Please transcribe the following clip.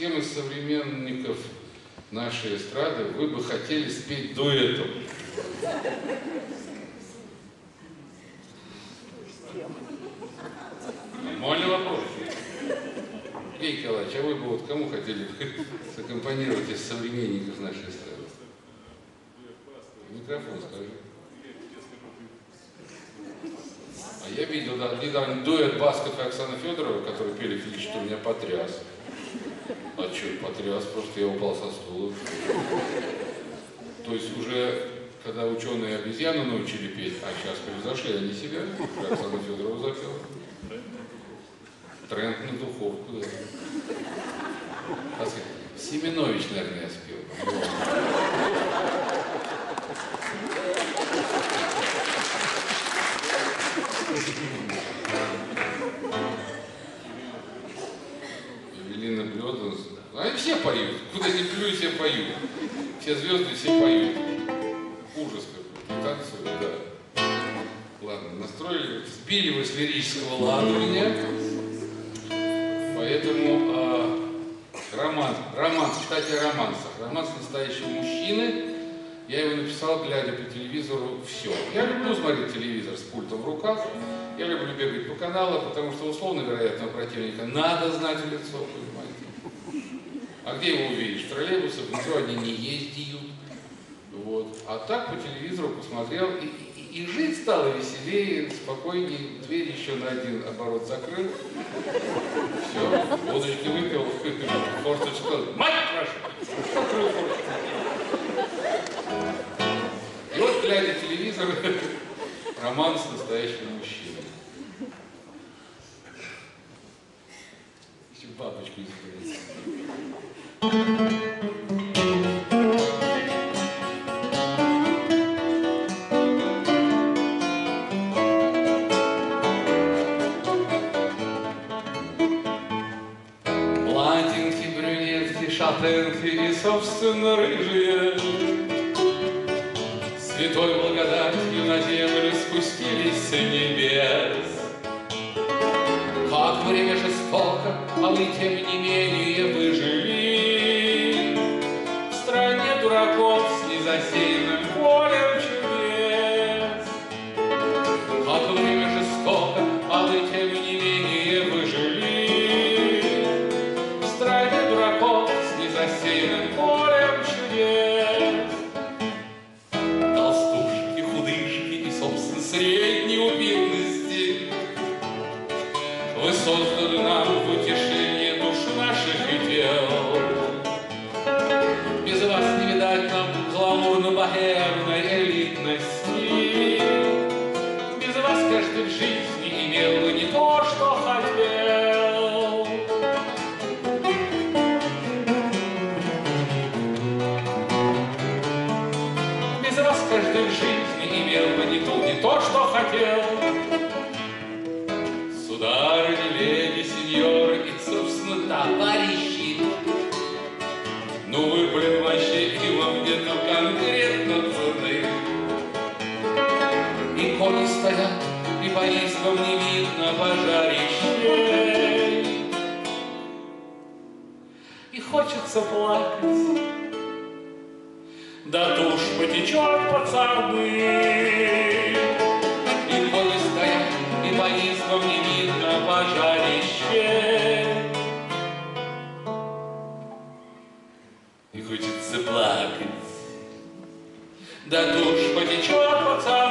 кем из современников нашей эстрады вы бы хотели спеть дуэтом? Нормальный вопрос. Евгений Николаевич, а вы бы вот кому хотели саккомпанировать из современников нашей эстрады? Микрофон скажи. А я видел недавно дуэт Басков и Оксаны Федоровой, которые пели «Филич, что меня потряс». А что, потряс, просто я упал со стула. То есть уже, когда ученые обезьяну научили петь, а сейчас превзошли они себя, Оксана Федорова запела. Тренд на духовку, да. Семенович, наверное, я спел. Евелина Блёдова. Они все поют. Куда ни плюй, все поют. Все звезды, все поют. Ужас какой-то. Танцуют, да. Ладно, настроили, сбили вы с лирического лада меня. Поэтому романс, кстати, о романсах. Романс настоящего мужчины. Я его написал, глядя по телевизору, все. Я люблю смотреть телевизор с пультом в руках. Я люблю бегать по каналам, потому что условно вероятного противника надо знать в лицо, понимаете. А где его увидишь? В троллейбусах, в метро они не ездят. Вот. А так по телевизору посмотрел, и жить стало веселее, спокойнее. Дверь еще на один оборот закрыл. Все, водочки выпил, форточку. Мать ваша! Закрыл форточку. И вот, глядя телевизор, роман с настоящим мужчиной. Еще бабочку исправить. Блондинки, брюнетки, шатенки и, собственно, рыжие святой благодатью на землю спустились с небес. Как время жестоко, а вы, тем не менее, выжили в стране дураков с незасеянным полем чудес. Как время жестоко, а вы, тем не менее, выжили в стране дураков с незасеянным полем чудес. Толстушки, худышки и, собственно, средней бедности вы создали нам в утешение душ наших и тел. Без вас не видать нам гламурно-богемной элитности. Без вас каждый в жизни имел бы не то, что хотел. Без вас каждый в жизни имел бы не то, что хотел. Сударыни, леди, сеньоры и, собственно, товарищи, ну вы, блин, вообще и вам где-то конкретно цены. И кони стоят, и по избам не видно пожарищей. И хочется плакать, да тушь потечет по царбы. И кони стоят, и по избам не видно пожарище. И хочется плакать, да тушь потечет по царбы.